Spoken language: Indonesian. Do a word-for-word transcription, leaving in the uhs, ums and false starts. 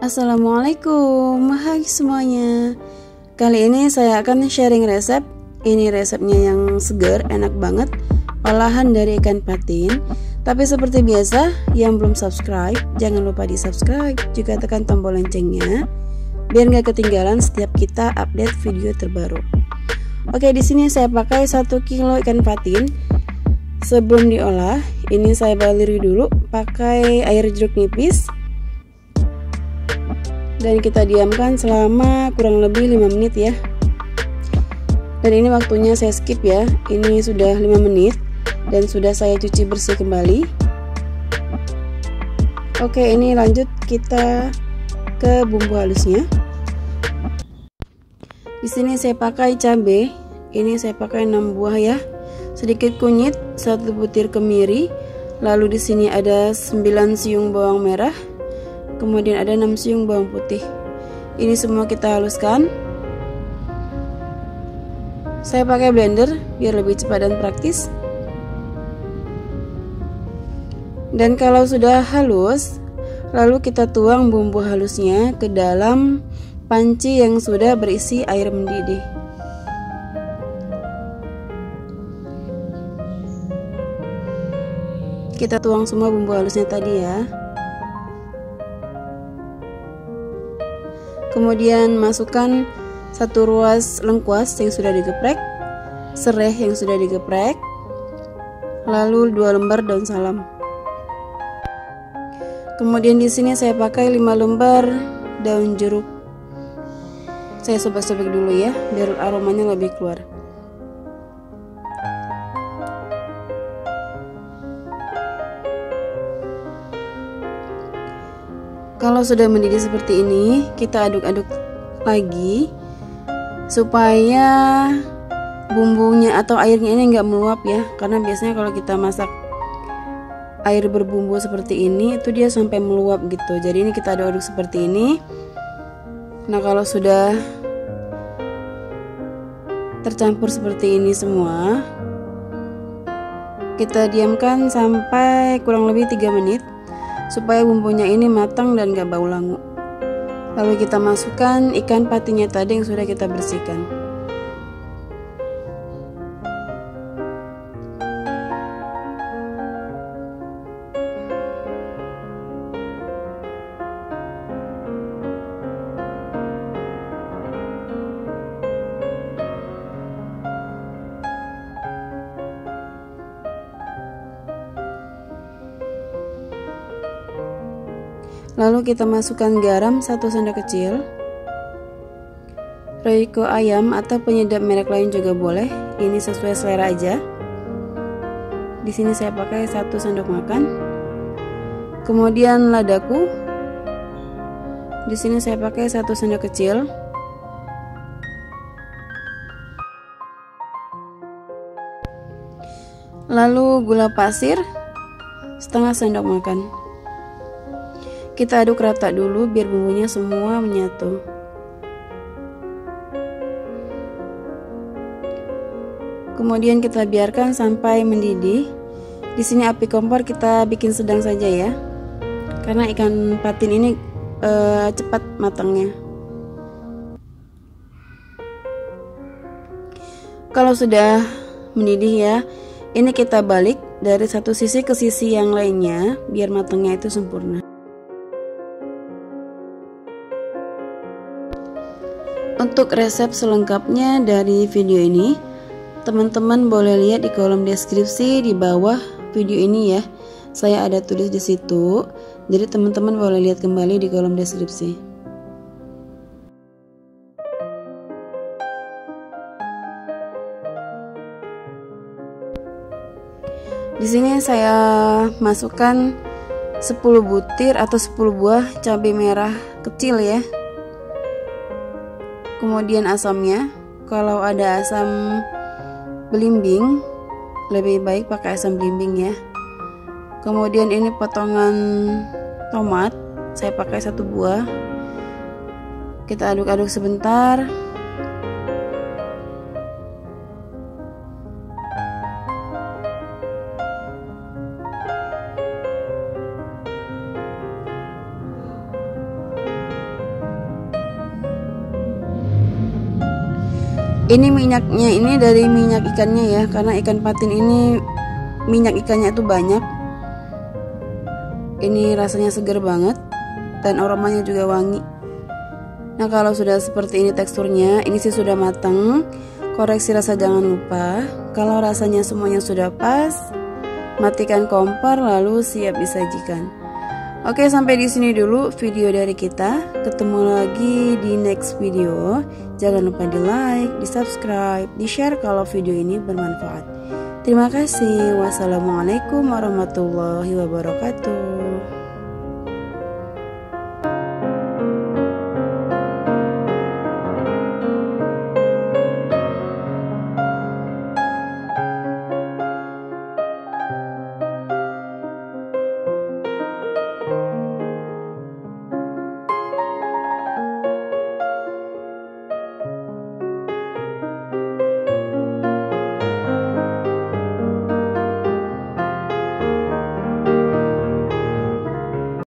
Assalamualaikum, hai semuanya. Kali ini saya akan sharing resep. Ini resepnya yang segar, enak banget, olahan dari ikan patin. Tapi seperti biasa, yang belum subscribe, jangan lupa di subscribe, juga tekan tombol loncengnya, biar nggak ketinggalan setiap kita update video terbaru. Oke, di sini saya pakai satu kilo ikan patin. Sebelum diolah, ini saya baluri dulu pakai air jeruk nipis. Dan kita diamkan selama kurang lebih lima menit ya. Dan ini waktunya saya skip ya. Ini sudah lima menit dan sudah saya cuci bersih kembali. Oke, ini lanjut kita ke bumbu halusnya. Di sini saya pakai cabai. Ini saya pakai enam buah ya. Sedikit kunyit, satu butir kemiri. Lalu di sini ada sembilan siung bawang merah. Kemudian ada enam siung bawang putih. Ini semua kita haluskan. Saya pakai blender biar lebih cepat dan praktis. Dan kalau sudah halus, lalu kita tuang bumbu halusnya ke dalam panci yang sudah berisi air mendidih. Kita tuang semua bumbu halusnya tadi ya. Kemudian masukkan satu ruas lengkuas yang sudah digeprek, serai yang sudah digeprek, lalu dua lembar daun salam. Kemudian di sini saya pakai lima lembar daun jeruk. Saya sobek-sobek dulu ya, biar aromanya lebih keluar. Kalau sudah mendidih seperti ini, kita aduk-aduk lagi supaya bumbunya atau airnya ini nggak meluap ya. Karena biasanya kalau kita masak air berbumbu seperti ini, itu dia sampai meluap gitu. Jadi ini kita aduk-aduk seperti ini. Nah, kalau sudah tercampur seperti ini semua, kita diamkan sampai kurang lebih tiga menit. Supaya bumbunya ini matang dan gak bau langu. Lalu kita masukkan ikan patinnya tadi yang sudah kita bersihkan. Lalu kita masukkan garam satu sendok kecil, royco ayam atau penyedap merek lain juga boleh. Ini sesuai selera aja. Di sini saya pakai satu sendok makan. Kemudian ladaku. Di sini saya pakai satu sendok kecil. Lalu gula pasir setengah sendok makan. Kita aduk rata dulu biar bumbunya semua menyatu. Kemudian kita biarkan sampai mendidih. Di sini api kompor kita bikin sedang saja ya. Karena ikan patin ini e, cepat matangnya. Kalau sudah mendidih ya, ini kita balik dari satu sisi ke sisi yang lainnya biar matangnya itu sempurna. Untuk resep selengkapnya dari video ini, teman-teman boleh lihat di kolom deskripsi di bawah video ini ya. Saya ada tulis di situ, jadi teman-teman boleh lihat kembali di kolom deskripsi. Di sini saya masukkan sepuluh butir atau sepuluh buah cabai merah kecil ya. Kemudian asamnya, kalau ada asam belimbing lebih baik pakai asam belimbing ya. Kemudian ini potongan tomat, saya pakai satu buah. Kita aduk-aduk sebentar. Ini minyaknya ini dari minyak ikannya ya, karena ikan patin ini minyak ikannya itu banyak. Ini rasanya segar banget dan aromanya juga wangi. Nah, kalau sudah seperti ini teksturnya, ini sih sudah matang. Koreksi rasa jangan lupa. Kalau rasanya semuanya sudah pas, matikan kompor lalu siap disajikan. Oke, sampai di sini dulu video dari kita. Ketemu lagi di next video. Jangan lupa di like, di subscribe, di share kalau video ini bermanfaat. Terima kasih. Wassalamualaikum warahmatullahi wabarakatuh.